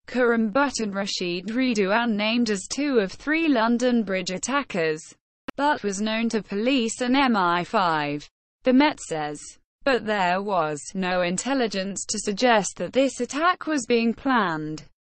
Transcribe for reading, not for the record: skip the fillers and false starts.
Khuram Butt and Rachid Redouane named as two of three London Bridge attackers. Butt was known to police and MI5. The Met says. But there was no intelligence to suggest that this attack was being planned.